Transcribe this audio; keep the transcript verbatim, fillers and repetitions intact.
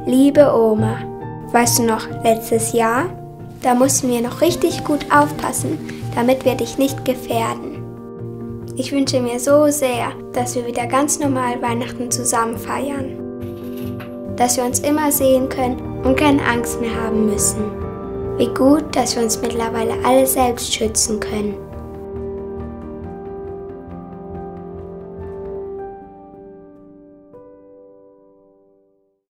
Liebe Oma, weißt du noch, letztes Jahr? Da mussten wir noch richtig gut aufpassen, damit wir dich nicht gefährden. Ich wünsche mir so sehr, dass wir wieder ganz normal Weihnachten zusammen feiern. Dass wir uns immer sehen können und keine Angst mehr haben müssen. Wie gut, dass wir uns mittlerweile alle selbst schützen können.